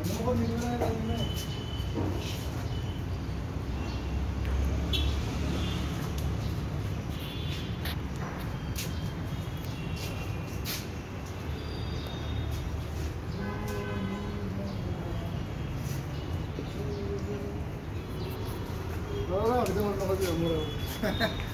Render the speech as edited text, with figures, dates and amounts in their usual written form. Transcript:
No, no, que tengo el ojo de amor.